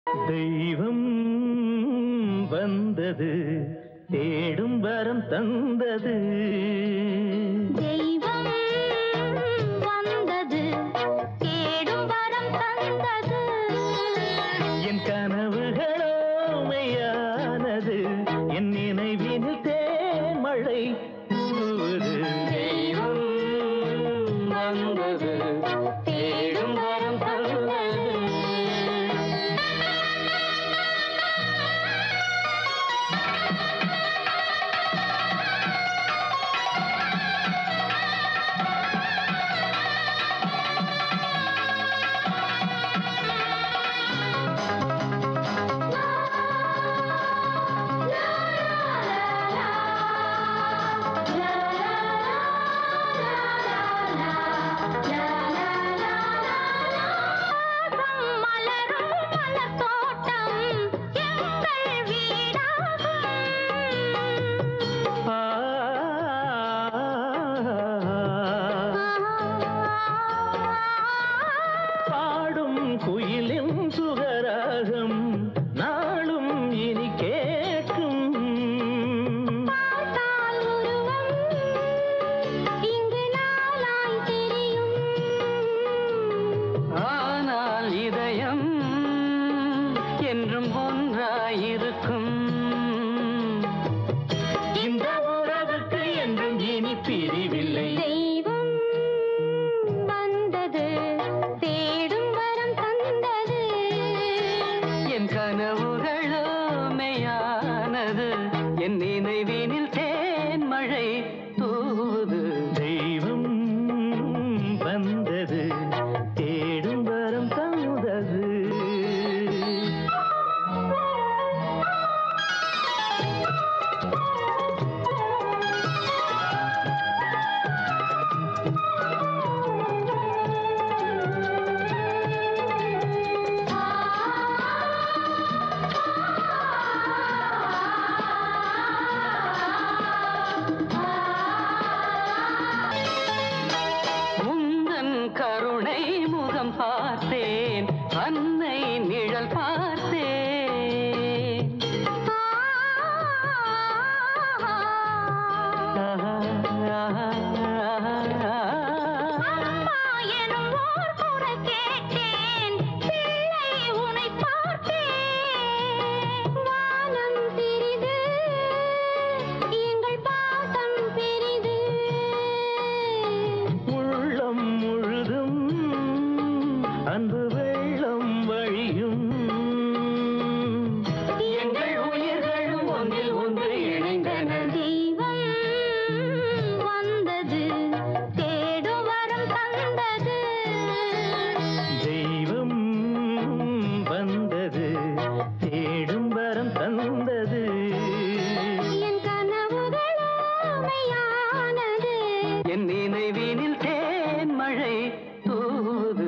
தெய்வம் வந்தது தேடும் வரம் தந்தது. தெய்வம் வந்தது தேடும் வரம் தந்தது. என் கனவுகளோ மெய்யானது, என் நினைவினில் தேன்மழை தூவுது. தெய்வம் வந்தது தேடும் வரம் தந்தது. குயிலின் சுகராகம் நாளும் இனி கேட்கும். பார்த்தால் உருவம் இங்கு நாளாய் தெரியும். ஆனால் இதயம் என்றும் ஒன்றாயிருக்கும். இந்த உறவுக்கு என்றும் இனி பிரிவில்லை. தெய்வம் வந்தது தேடும் வரம் தந்தது. என் கனவுகளோ மெய்யானது, என் நினைவினில் தேன்மழை தூவுது. தெய்வம் வந்தது தேடும் வரம் தந்தது. கருணை முகம் பார்த்தேன், அன்னை நிழல் பார்த்தேன். அம்மா எனும் ஓர் குரல் கேட்டேன், பிள்ளை உன்னை பார்த்தேன். வானம் சிறிது எங்கள் பாசம் பெரிது. உள்ளம் முழுதும் அன்பு வெள்ளம் வழியும். எங்கள் உயிர்களும் ஒன்றில் ஒன்று இணைந்தன. தெய்வம் வந்தது தேடும் வரம் தந்தது. தெய்வம் வந்தது தேடும் வரம் தந்தது. என் கனவுகளோ மெய்யானது, என் நினைவினில் தேன்மழை தூவுது.